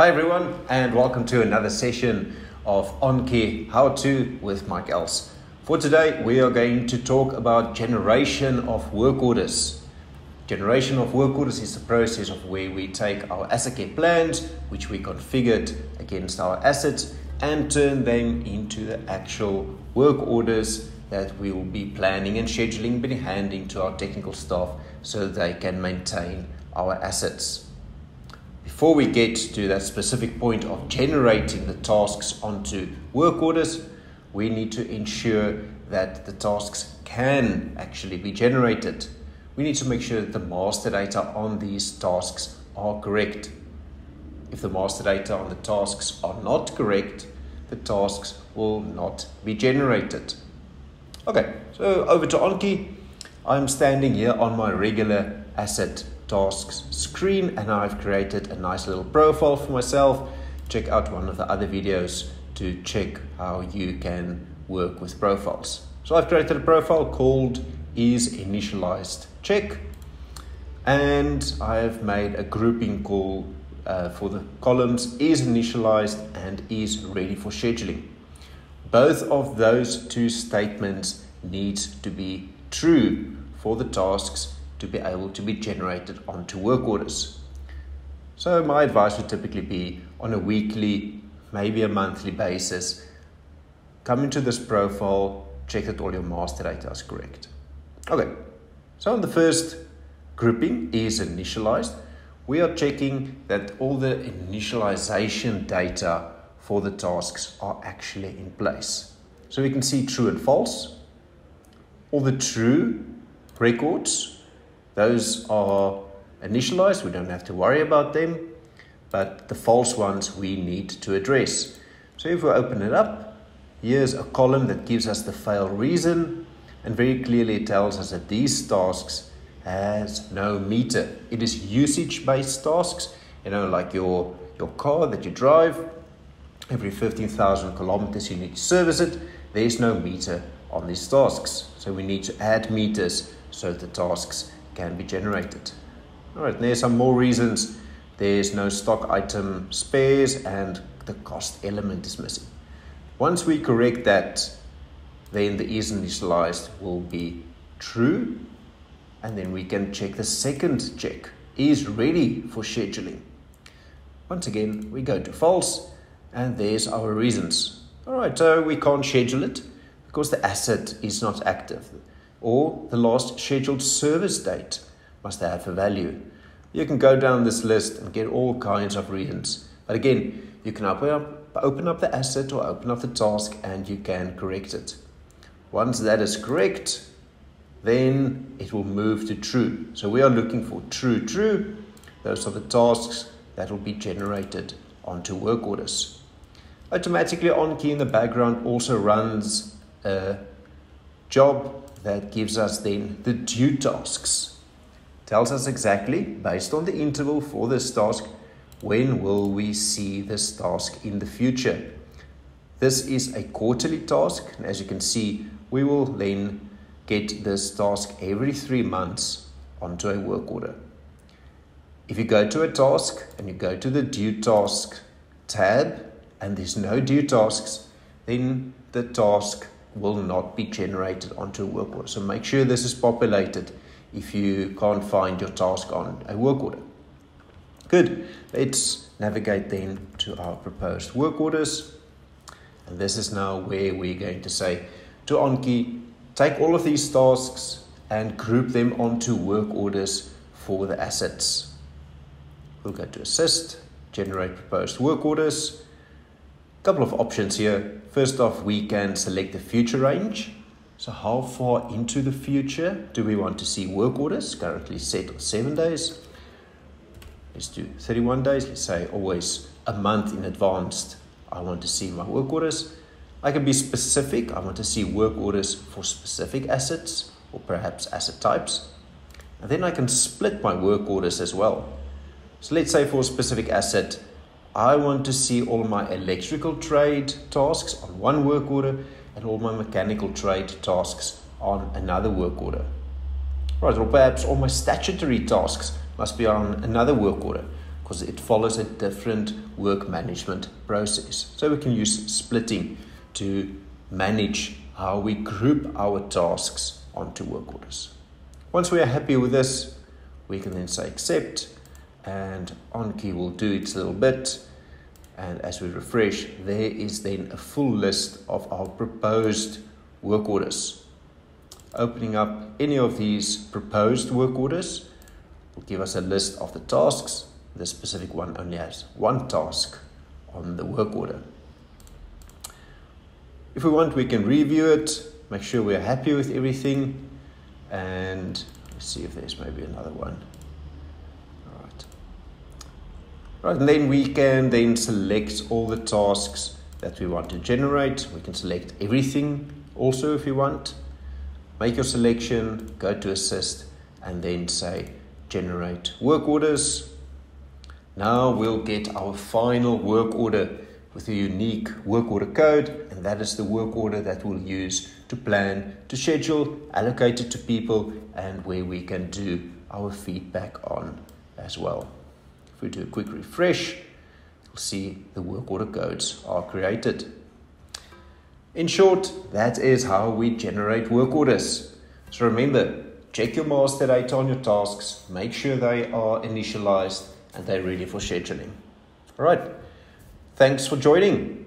Hi everyone, and welcome to another session of On Key How To with Mike Els. For today, we are going to talk about generation of work orders. Generation of work orders is the process of where we take our asset care plans, which we configured against our assets, and turn them into the actual work orders that we will be planning and scheduling, but handing to our technical staff so they can maintain our assets. Before we get to that specific point of generating the tasks onto work orders, we need to ensure that the tasks can actually be generated. We need to make sure that the master data on these tasks are correct. If the master data on the tasks are not correct, the tasks will not be generated. Okay, so over to On Key. I'm standing here on my regular asset tasks screen, and I've created a nice little profile for myself. Check out one of the other videos to check how you can work with profiles. So I've created a profile called Is Initialized Check, and I've made a grouping call for the columns Is Initialized and Is Ready for Scheduling. Both of those two statements need to be true for the tasks to be able to be generated onto work orders. So my advice would typically be on a weekly, maybe a monthly basis, come into this profile, check that all your master data is correct. Okay, so on the first grouping is initialized. We are checking that all the initialization data for the tasks are actually in place. So we can see true and false. All the true records, those are initialized, we don't have to worry about them, but the false ones we need to address. So if we open it up, here's a column that gives us the fail reason, and very clearly it tells us that these tasks has no meter. It is usage-based tasks, like your car that you drive. Every 15,000 kilometers you need to service it. There's no meter on these tasks. So we need to add meters so the tasks can be generated. All right, there's some more reasons. There's no stock item spares and the cost element is missing. Once we correct that, then the is initialized will be true. And then we can check the second check, is ready for scheduling. Once again, we go to false, and there's our reasons. All right, so we can't schedule it because the asset is not active, or the last scheduled service date must have a value. You can go down this list and get all kinds of reasons. But again, you can open up the asset or open up the task and you can correct it. Once that is correct, then it will move to true. So we are looking for true. Those are the tasks that will be generated onto work orders. Automatically On Key in the background also runs a job that gives us then the due tasks. Tells us exactly, based on the interval for this task, when will we see this task in the future. This is a quarterly task, and as you can see, we will then get this task every 3 months onto a work order. If you go to a task and you go to the due task tab and there's no due tasks, then the task will not be generated onto a work order. So make sure this is populated if you can't find your task on a work order. Good. Let's navigate then to our proposed work orders. And this is now where we're going to say to On Key, take all of these tasks and group them onto work orders for the assets. We'll go to Assist, Generate Proposed Work Orders. A couple of options here. First off, we can select the future range. So how far into the future do we want to see work orders? Currently set on 7 days. Let's do 31 days. Let's say always a month in advance I want to see my work orders. I can be specific. I want to see work orders for specific assets or perhaps asset types. And then I can split my work orders as well. So let's say for a specific asset, I want to see all my electrical trade tasks on one work order and all my mechanical trade tasks on another work order. Right, or perhaps all my statutory tasks must be on another work order, because it follows a different work management process. So we can use splitting to manage how we group our tasks onto work orders. Once we are happy with this, we can then say accept, and On Key will do its little bit. And as we refresh, there is then a full list of our proposed work orders. Opening up any of these proposed work orders will give us a list of the tasks. This specific one only has one task on the work order. If we want, we can review it, make sure we're happy with everything, and let's see if there's maybe another one. Right, and then we can then select all the tasks that we want to generate. We can select everything also if you want. Make your selection, go to assist, and then say generate work orders. Now we'll get our final work order with a unique work order code, and that is the work order that we'll use to plan, to schedule, allocate it to people, and where we can do our feedback on as well. If we do a quick refresh, you'll see the work order codes are created. In short, that is how we generate work orders. So remember, check your master data on your tasks, make sure they are initialized and they're ready for scheduling. All right, thanks for joining.